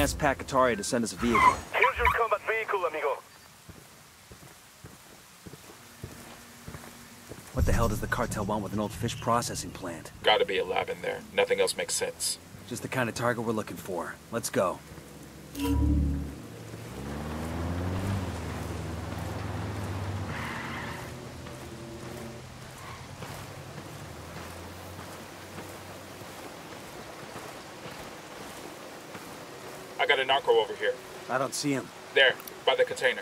asked Pat Katari to send us a vehicle. Here's your combat vehicle, amigo. What the hell does the cartel want with an old fish processing plant? Gotta be a lab in there. Nothing else makes sense. Just the kind of target we're looking for. Let's go. I got a narco over here. I don't see him. There, by the container.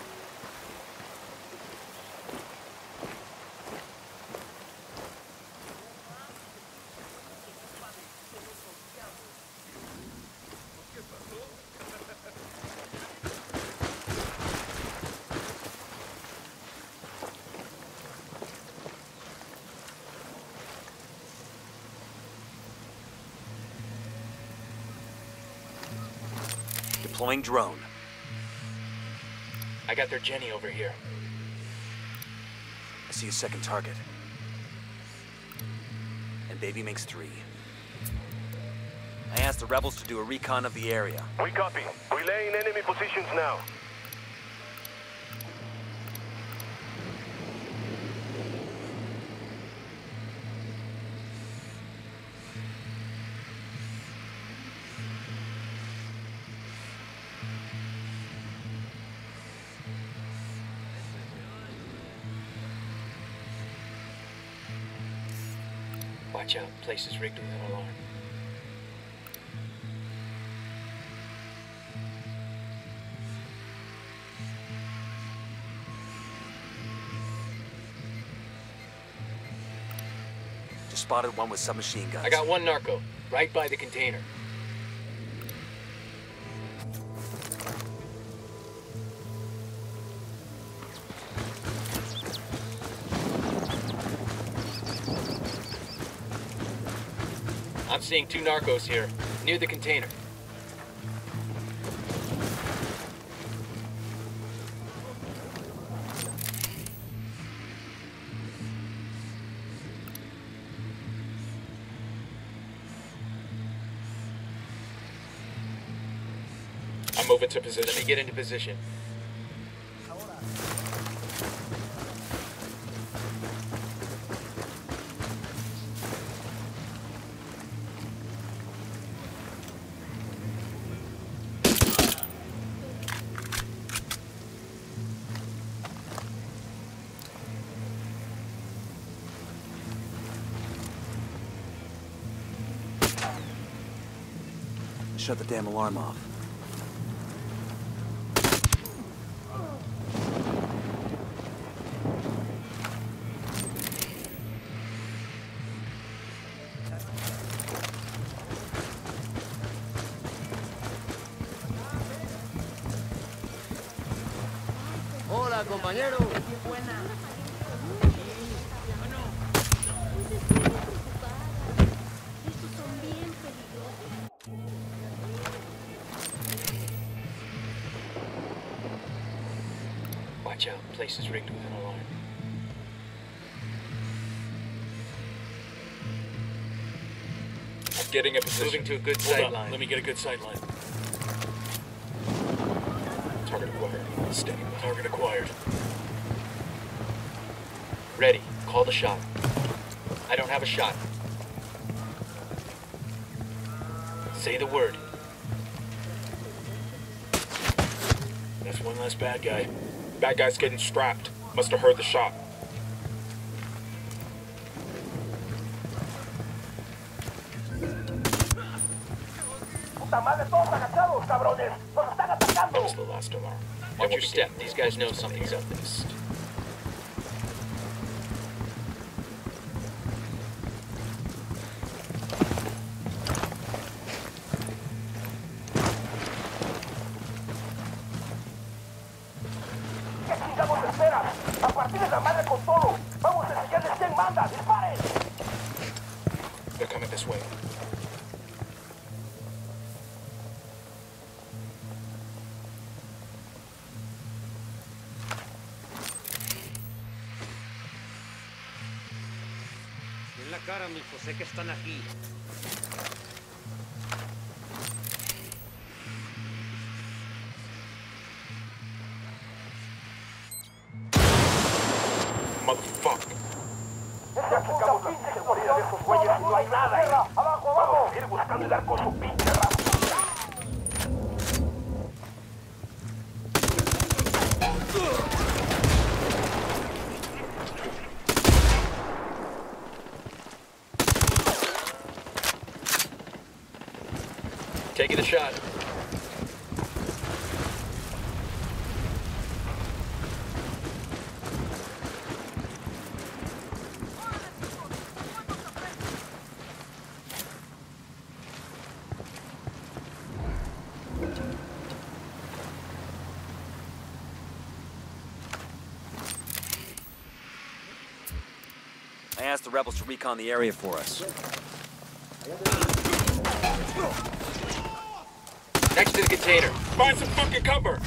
Deploying drone. I got their Jenny over here. I see a second target. And Baby makes 3. I asked the rebels to do a recon of the area. We copy. Relaying enemy positions now. Watch out, place is rigged with an alarm. Just spotted one with submachine guns. I got one narco, right by the container. I'm seeing 2 narcos here, near the container. I'm moving to position. Let me get into position. Shut the damn alarm off. Hola, compañero. Watch out, place is rigged with an alarm. I'm getting a position. Moving to a good sight line. Let me get a good sight line. Target acquired. Steady. Target acquired. Ready. Call the shot. I don't have a shot. Say the word. That's one less bad guy. Bad guy's getting strapped. Must have heard the shot. That was the last alarm. Watch your step. These guys know something's up this. They're coming this way. En la cara, mijo, sé que están aquí. ayudar con su pinche rabo. Taking the shot. I asked the rebels to recon the area for us. Next to the container. Find some fucking cover!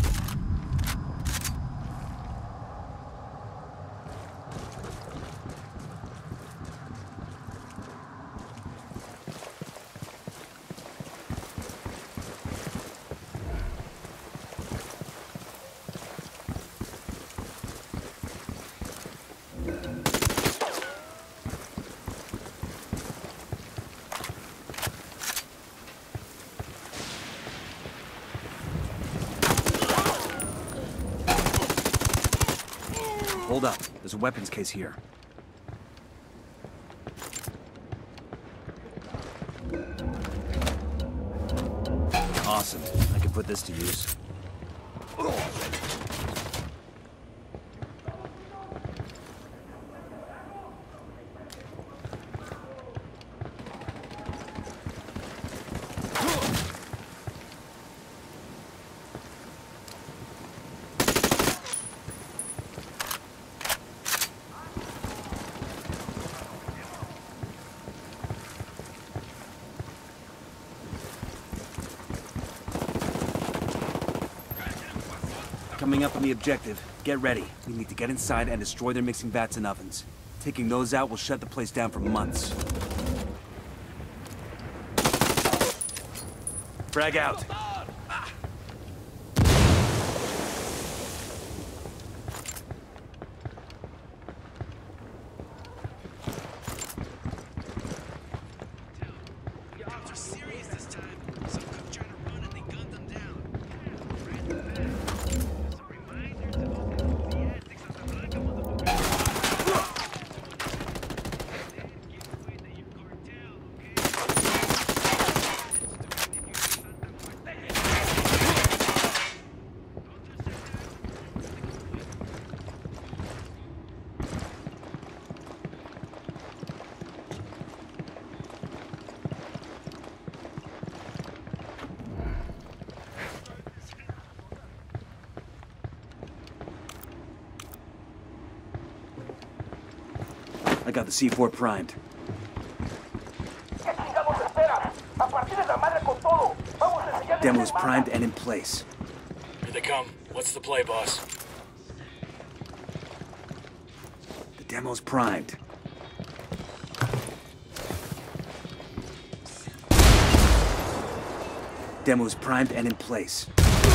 Hold up. There's a weapons case here. Awesome. I can put this to use. Coming up on the objective. Get ready. We need to get inside and destroy their mixing vats and ovens. Taking those out will shut the place down for months. Frag out. I got the C4 primed. Demo's primed and in place. Here they come. What's the play, boss? The demo's primed. Demo's primed and in place.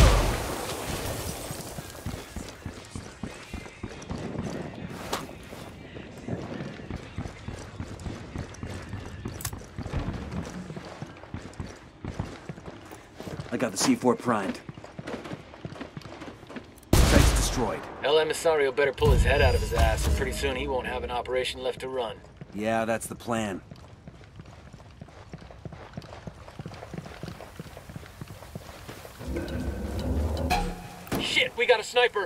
I got the C4 primed. Site's destroyed. El Emisario better pull his head out of his ass. Pretty soon he won't have an operation left to run. Yeah, that's the plan. Shit, we got a sniper!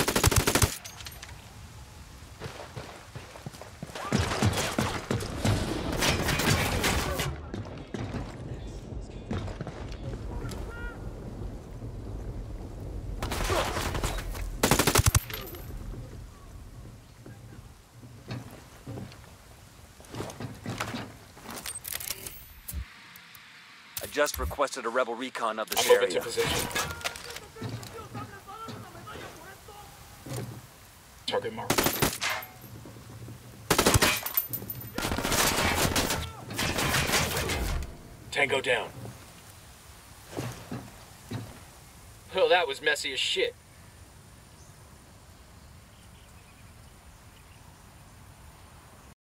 I just requested a rebel recon of this I'm moving area. to position. Target mark. Tango down. Well, that was messy as shit.